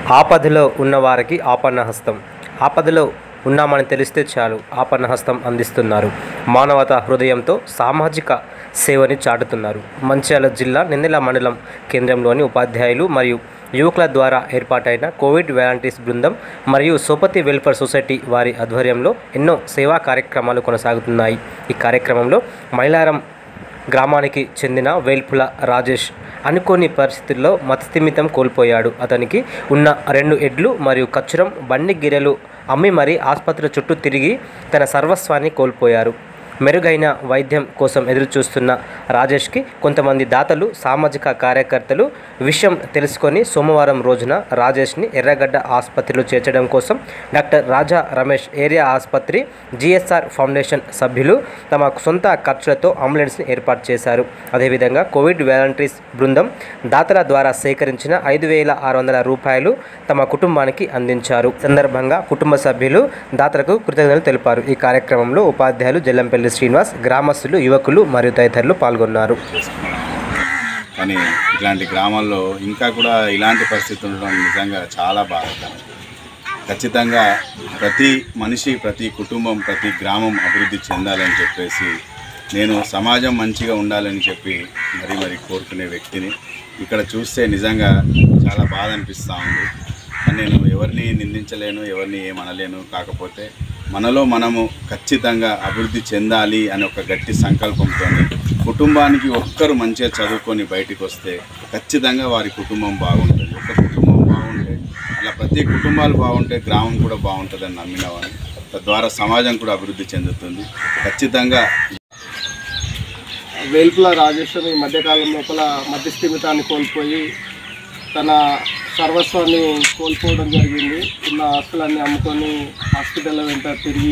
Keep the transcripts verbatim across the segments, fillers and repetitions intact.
ఆపదలో ఉన్నవారికి ఆపన్నహస్తం. ఆపదలో ఉన్నామని తెలిస్తే చాలు ఆపన్నహస్తం అందిస్తున్నారు. మానవతా హృదయంతో సామాజిక సేవని చాటుతున్నారు. మంచిర్యాల జిల్లా నిందెల మండలం కేంద్రంలోని ఉపాధ్యాయులు మరియు యువకుల ద్వారా ఏర్పాటైన కోవిడ్ వాలంటీర్స్ బృందం మరియు సోపతి వెల్ఫేర్ సొసైటీ వారి ఆధ్వర్యంలో ఎన్నో సేవా కార్యక్రమాలు కొనసాగుతున్నాయి. ఈ కార్యక్రమంలో మైలారం గ్రామానికి చెందిన వేల్పుల రాజేష్ అనుకోని పరిస్థితుల్లో మతిస్థిమితం కోల్పోయాడు. అతనికి ఉన్న రెండు ఎడ్లు మరియు కచ్చురం బండి గిరెలు అమ్మి మరీ ఆసుపత్రి చుట్టూ తిరిగి తన సర్వస్వాన్ని కోల్పోయారు. మెరుగైన వైద్యం కోసం ఎదురుచూస్తున్న రాజేష్కి కొంతమంది దాతలు, సామాజిక కార్యకర్తలు విషయం తెలుసుకొని సోమవారం రోజున రాజేష్ని ఎర్రగడ్డ ఆసుపత్రిలో చేర్చడం కోసం డాక్టర్ రాజా రమేష్ ఏరియా ఆసుపత్రి జిఎస్ఆర్ ఫౌండేషన్ సభ్యులు తమ సొంత ఖర్చులతో అంబులెన్స్ని ఏర్పాటు చేశారు. అదేవిధంగా కోవిడ్ వాలంటీర్స్ బృందం దాతల ద్వారా సేకరించిన ఐదు వేల ఆరు వందల రూపాయలు తమ కుటుంబానికి అందించారు. సందర్భంగా కుటుంబ సభ్యులు దాతలకు కృతజ్ఞతలు తెలిపారు. ఈ కార్యక్రమంలో ఉపాధ్యాయులు జల్లంపల్లి శ్రీనివాస్, గ్రామస్తులు, యువకులు మరియు తదితరులు పాల్గొన్నారు. కానీ ఇట్లాంటి గ్రామాల్లో ఇంకా కూడా ఇలాంటి పరిస్థితి ఉండడం నిజంగా చాలా బాధాకరం. ఖచ్చితంగా ప్రతి మనిషి, ప్రతి కుటుంబం, ప్రతి గ్రామం అభివృద్ధి చెందాలని చెప్పేసి నేను సమాజం మంచిగా ఉండాలని చెప్పి మరీ మరీ కోరుకునే వ్యక్తిని. ఇక్కడ చూస్తే నిజంగా చాలా బాధ అనిపిస్తూ ఉంది. నేను ఎవరిని నిందించలేను, ఎవరిని ఏమనలేను. కాకపోతే మనలో మనము ఖచ్చితంగా అభివృద్ధి చెందాలి అనే ఒక గట్టి సంకల్పంతో కుటుంబానికి ఒక్కరు మంచిగా చదువుకొని బయటికి వస్తే ఖచ్చితంగా వారి కుటుంబం బాగుంటుంది. ఒక కుటుంబం బాగుంటే అలా ప్రతి కుటుంబాలు బాగుంటే గ్రామం కూడా బాగుంటుందని నమ్మినవాడిని. తద్వారా సమాజం కూడా అభివృద్ధి చెందుతుంది. ఖచ్చితంగా వేల్పుల రాజేష్ ఈ మధ్యకాలం లోపల మధ్యస్థిమితాన్ని కోల్పోయి తన సర్వస్వాన్ని కోల్పోవడం జరిగింది. ఉన్న ఆస్తులన్నీ అమ్ముకొని హాస్పిటల్ వెంట తిరిగి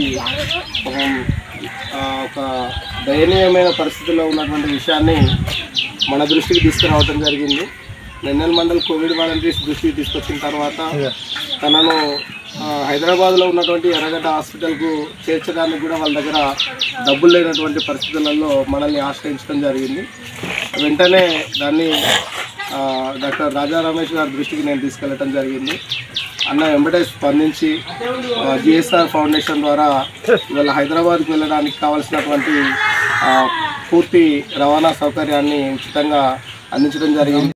ఒక దయనీయమైన పరిస్థితుల్లో ఉన్నటువంటి విషయాన్ని మన దృష్టికి తీసుకురావడం జరిగింది. నిందెల మండల్ కోవిడ్ వాలంటీర్స్ దృష్టికి తీసుకొచ్చిన తర్వాత తనను హైదరాబాద్లో ఉన్నటువంటి ఎర్రగడ్డ హాస్పిటల్కు చేర్చడానికి కూడా వాళ్ళ దగ్గర డబ్బులు లేనటువంటి పరిస్థితులలో మనల్ని ఆశ్రయించడం జరిగింది. వెంటనే దాన్ని డాక్టర్ రాజా రమేష్ గారి దృష్టికి నేను తీసుకెళ్ళటం జరిగింది. అన్న వెంబడే స్పందించి జిఎస్ఆర్ ఫౌండేషన్ ద్వారా ఇవాళ హైదరాబాద్కు వెళ్ళడానికి కావాల్సినటువంటి పూర్తి రవాణా సౌకర్యాన్ని ఉచితంగా అందించడం జరిగింది.